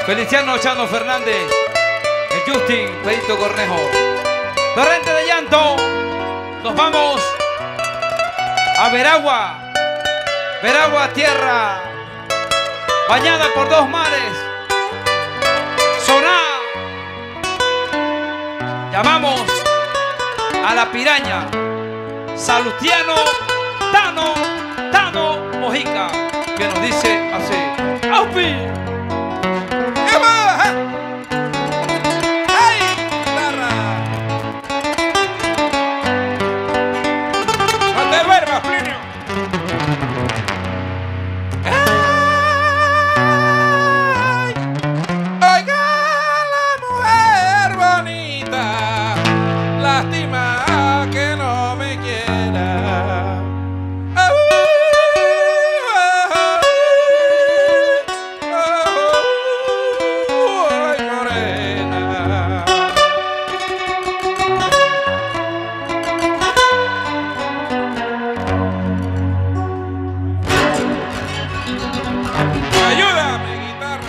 Feliciano Chano Fernández, el Justin Pedito Cornejo. Torrente de llanto. Nos vamos a Veragua. Veragua, tierra bañada por dos mares. Soná. Llamamos a la piraña. Salustiano Tano Mojica, que nos dice así: ¡Aupi! Lástima que no me quiera. Ay, morena. Ayúdame, guitarra.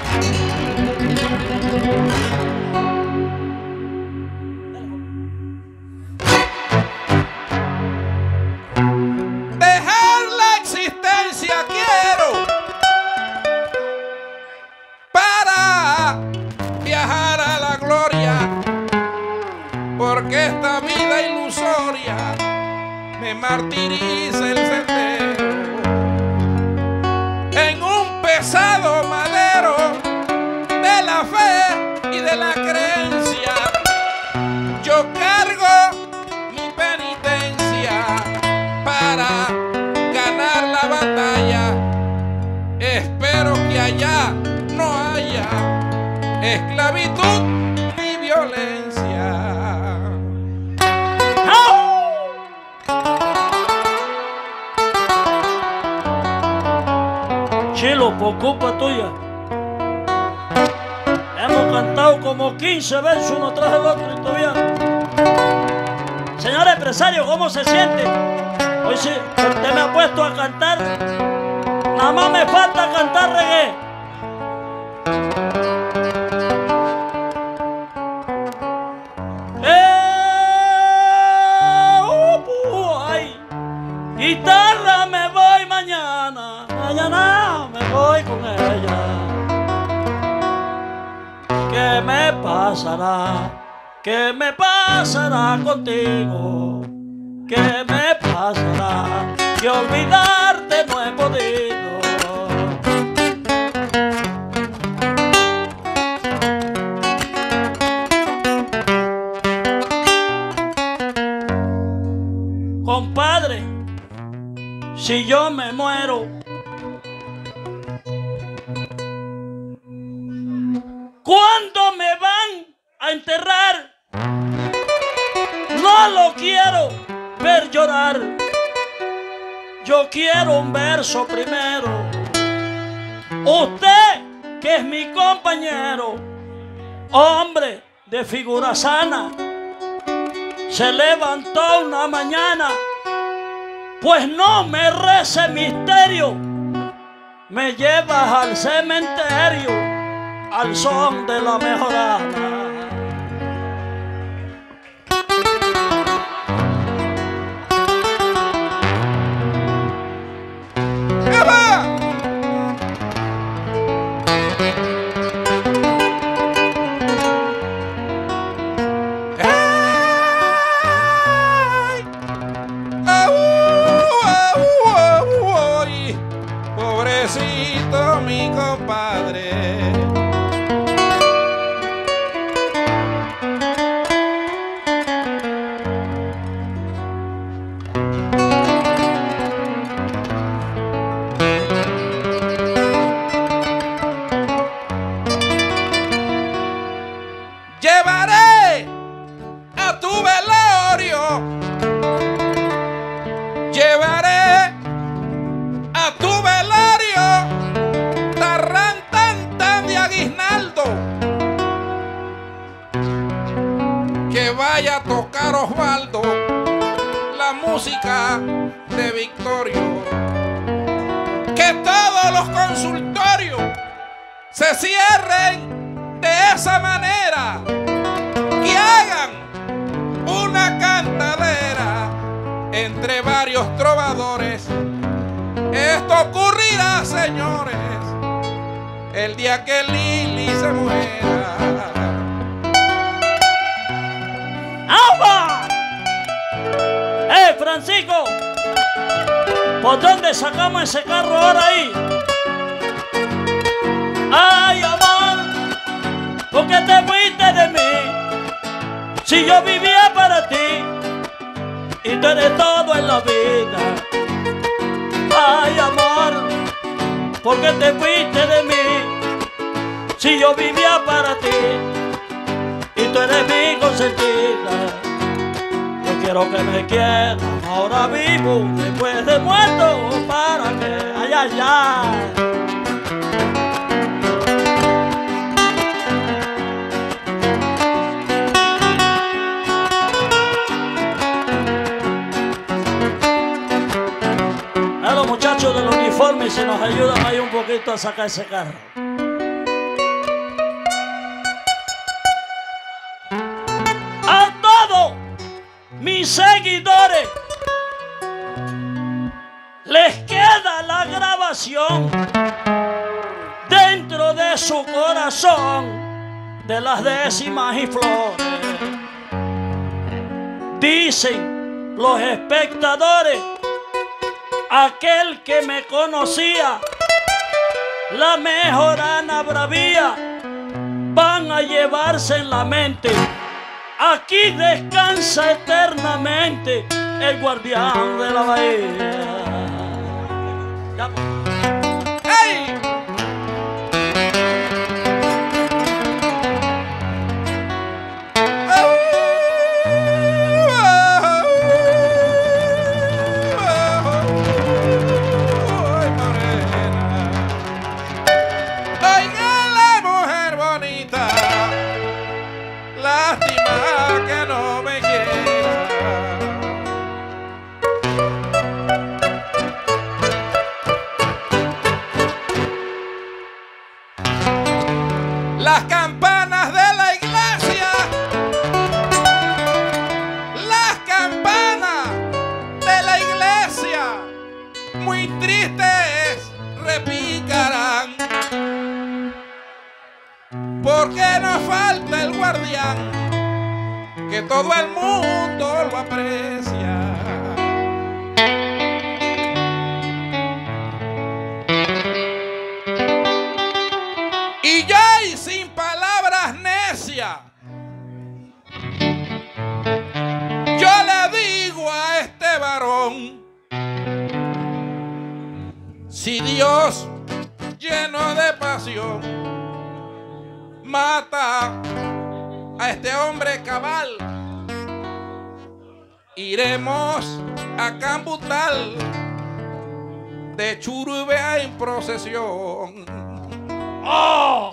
Quiero para viajar a la gloria, porque esta vida ilusoria me martiriza el sendero. En un pesado madero de la fe y de la creencia, yo cargo mi penitencia para ganar la batalla. Espero que allá no haya esclavitud ni violencia. Chilo, por culpa tuya, hemos cantado como 15 veces uno tras el otro y todavía. Señor empresario, ¿cómo se siente? Hoy sí, usted me ha puesto a cantar. Nada más me falta cantar reggae. Ay, guitarra, me voy mañana. Mañana me voy con ella. ¿Qué me pasará? ¿Qué me pasará contigo? ¿Qué me pasará? Que olvidarte no he podido. Compadre, si yo me muero, ¿cuándo me van a enterrar? No lo quiero ver llorar. Yo quiero un verso primero. Usted, que es mi compañero, hombre de figura sana, se levantó una mañana, pues no me rece misterio, me llevas al cementerio al son de la mejorana. Pobrecito mi compadre. Llevaré a tu velorio, llevaré a tu velorio, tarrán tan de aguinaldo, que vaya a tocar Osvaldo la música de Victorio, que todos los consultorios se cierren de esa manera, que hagan una cantadera entre varios trovadores. Esto ocurrirá, señores, el día que Lili se muera. ¡Agua! Francisco! ¿Por dónde sacamos ese carro ahora ahí? ¡Ay, amor! ¿Por qué te fuiste de mí? Si yo vivía para ti y tú eres todo en la vida. ¡Ay, amor! ¿Por qué te fuiste de mí? Si yo vivía para ti y tú eres mi consentida. Yo quiero que me quieras ahora vivo, después de muerto, para que ay, ay, ay. A los muchachos del uniforme, si nos ayudan ahí un poquito a sacar ese carro. A todos mis seguidores les queda la grabación dentro de su corazón de las décimas y flores. Dicen los espectadores, aquel que me conocía, la mejor Ana Bravía, van a llevarse en la mente. Aquí descansa eternamente el guardián de la bahía. Ya. ¡Ey! Las campanas de la iglesia, las campanas de la iglesia, muy tristes repicarán, porque nos falta el guardián, que todo el mundo lo aprecia. Y yo, y sin palabras necias, yo le digo a este varón: si Dios, lleno de pasión, mata a este hombre cabal, iremos a Cambutal de Churubea en procesión. ¡Oh!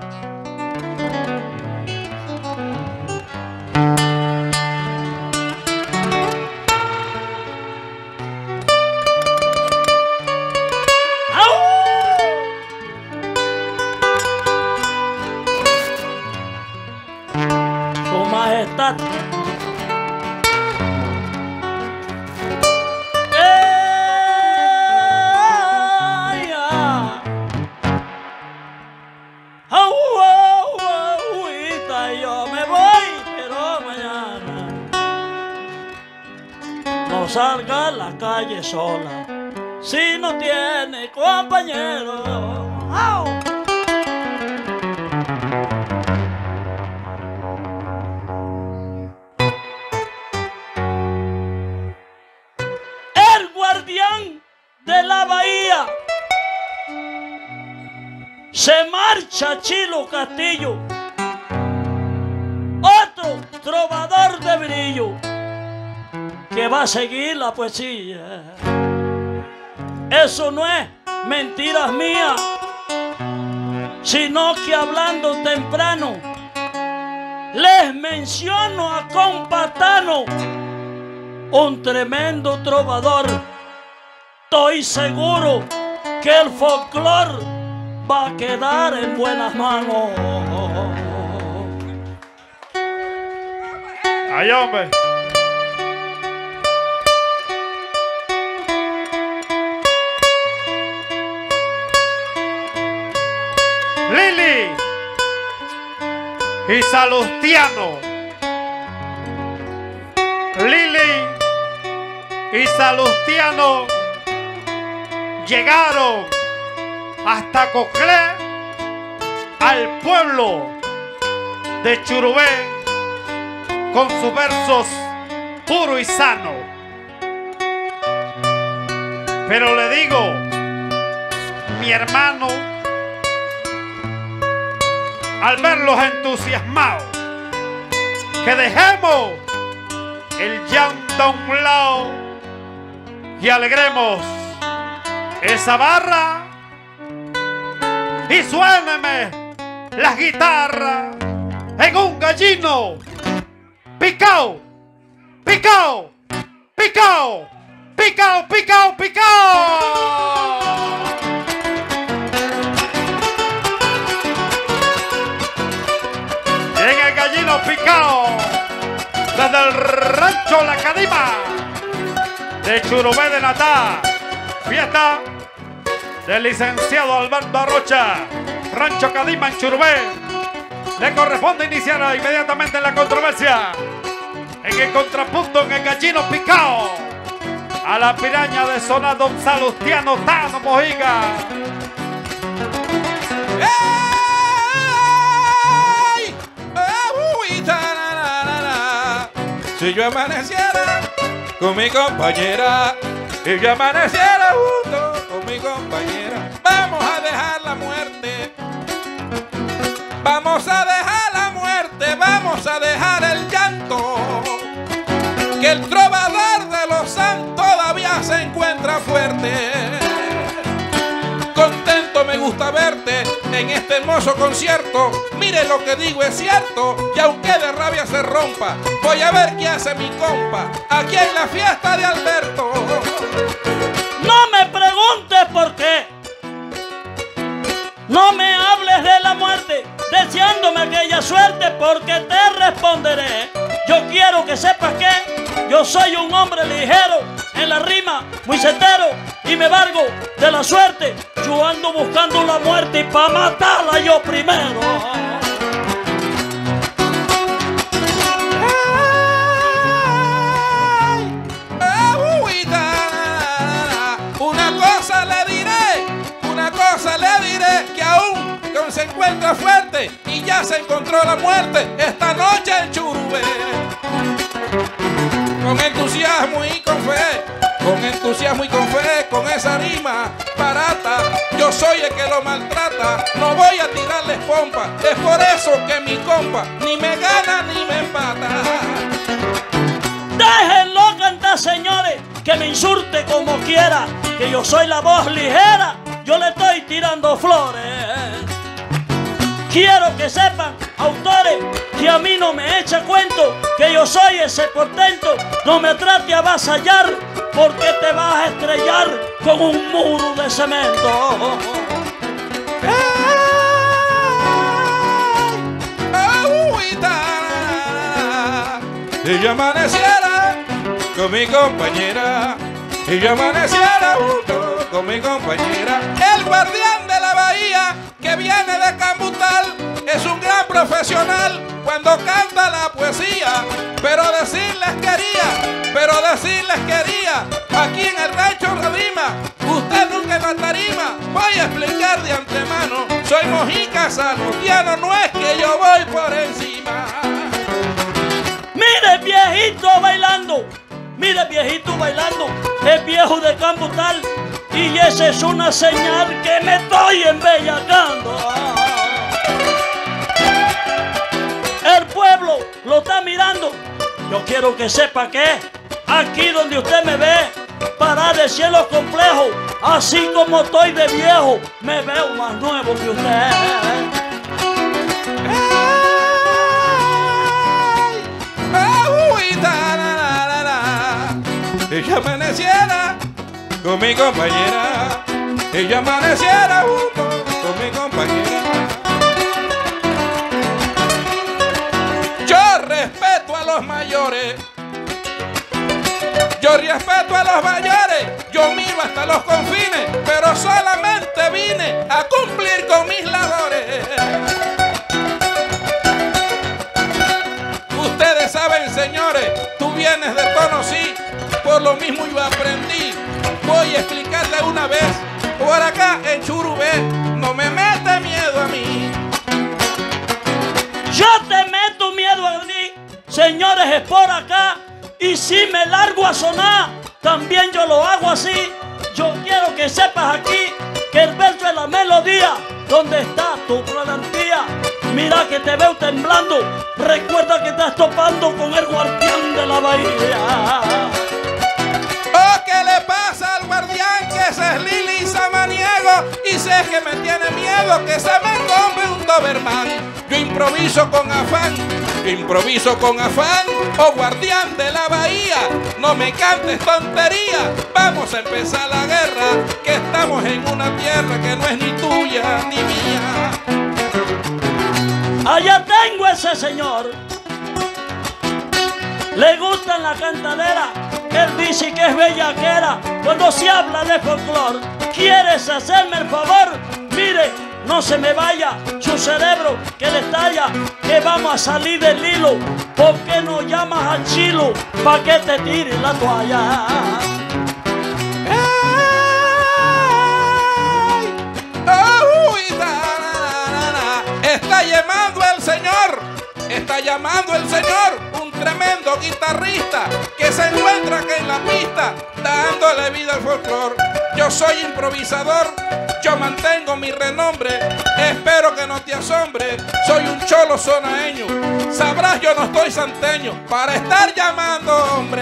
Su Majestad. No salga a la calle sola si no tiene compañero. ¡Au! El guardián de la bahía se marcha a Chilo Castillo, otro trovador de brillo que va a seguir la poesía. Eso no es mentiras mías, sino que hablando temprano les menciono a Compatano, un tremendo trovador. Estoy seguro que el folclor va a quedar en buenas manos. ¡Ay, hombre! Lili y Salustiano. Lili y Salustiano llegaron hasta Coclé, al pueblo de Churubé, con sus versos puro y sano. Pero le digo, mi hermano, al verlos entusiasmados, que dejemos el llanto a un lado y alegremos esa barra y suéneme las guitarras en un gallino picao, picao, picao, picao, picao, picao. En el gallino picao, desde el rancho La Cadima de Churubé de Natá, fiesta del licenciado Alberto Arrocha, Rancho Cadima en Churubé. Le corresponde iniciar inmediatamente la controversia en el contrapunto en el gallino picao a la piraña de zona Don Salustiano Tano Mojica. ¡Ey! ¡Uy, tararara! Si yo amaneciera con mi compañera, si yo amaneciera junto con mi compañera, vamos a dejar la muerte. Vamos a dejar la muerte, vamos a dejar el llanto, que el trovador de los santos todavía se encuentra fuerte. Contento me gusta verte en este hermoso concierto. Mire lo que digo es cierto, y aunque de rabia se rompa, voy a ver qué hace mi compa aquí en la fiesta de Alberto. No me preguntes por qué. No me hables de la muerte, deseándome aquella suerte, porque te responderé. Yo quiero que sepas que yo soy un hombre ligero en la rima, muy certero, y me valgo de la suerte. Yo ando buscando la muerte y pa' matarla yo primero. Le diré que aún se encuentra fuerte y ya se encontró la muerte esta noche en Churubé. Con entusiasmo y con fe, con entusiasmo y con fe, con esa rima barata, yo soy el que lo maltrata, no voy a tirarles pompa, es por eso que mi compa ni me gana ni me empata. Déjenlo cantar, señores, que me insulte como quiera, que yo soy la voz ligera, yo le estoy tirando flores. Quiero que sepan, autores, que a mí no me echa cuento, que yo soy ese portento. No me trate a avasallar, porque te vas a estrellar con un muro de cemento. Si yo amaneciera con mi compañera, si yo amaneciera junto con mi compañera, el guardián de la bahía que viene de Cambutal es un gran profesional cuando canta la poesía, pero decirles quería, aquí en el rancho Redima, usted nunca en la tarima, voy a explicar de antemano, soy Mojica Salustiano, no es que yo voy por encima. Mire viejito bailando, mire viejito bailando, es viejo de Cambutal, y esa es una señal que me estoy embellacando. El pueblo lo está mirando. Yo quiero que sepa que aquí donde usted me ve, para de cielos complejos, así como estoy de viejo, me veo más nuevo que usted. Si yo amaneciera con mi compañera, si yo amaneciera junto con mi compañera, los mayores. Yo respeto a los mayores, yo miro hasta los confines, pero solamente vine a cumplir con mis labores. Ustedes saben, señores, tú vienes de tono, sí, por lo mismo yo aprendí. Voy a explicarle una vez, por acá en Churubé, no me mete miedo a mí. Yo te meto miedo a mí, señores, es por acá. Y si me largo a sonar, también yo lo hago así. Yo quiero que sepas aquí que el verso es la melodía. ¿Dónde está tu valentía? Mira que te veo temblando. Recuerda que estás topando con el guardián de la bahía. Oh, ¿qué le pasa al guardián? Que ese es Lili Samaniego. Y sé que me tiene miedo, que se me come un Doberman. Yo improviso con afán, oh guardián de la bahía. No me cantes tontería, vamos a empezar la guerra, que estamos en una tierra que no es ni tuya ni mía. Allá tengo ese señor, le gusta la cantadera, él dice que es bellaquera cuando se habla de folclor. ¿Quieres hacerme el favor? Mire, no se me vaya su cerebro que le estalla, que vamos a salir del hilo. ¿Por qué no llamas al chilo pa' que te tire la toalla? Está llamando el señor, un tremendo guitarrista que se encuentra aquí en la pista dándole vida al folclor. Yo soy improvisador, yo mantengo mi renombre, espero que no te asombre, soy un cholo sonaeño, sabrás yo no estoy santeño para estar llamando hombre.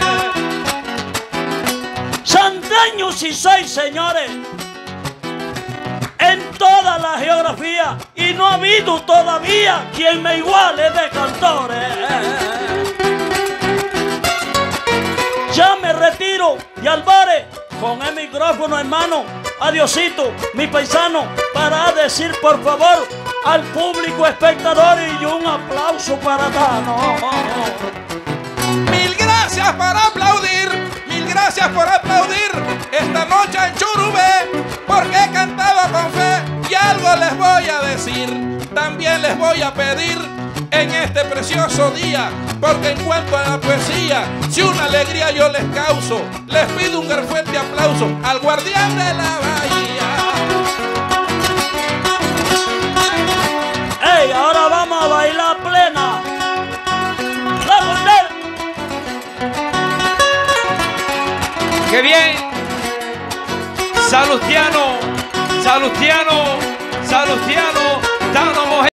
Santeño si soy, señores, en toda la geografía, y no ha habido todavía quien me iguale de cantores. Ya me retiro y Álvarez con el micrófono en mano, adiosito mi paisano, para decir por favor al público espectador y un aplauso para Tano. Mil gracias por aplaudir, mil gracias por aplaudir esta noche en Churubé, porque he cantado con fe y algo les voy a decir. También les voy a pedir en este precioso día, porque en cuanto a la poesía, si una alegría yo les causo, les pido un fuerte aplauso al guardián de la bahía. ¡Ey! Ahora vamos a bailar plena. ¡Vamos! ¡Qué bien! Salustiano, Salustiano, Salustiano, Tano Mojena.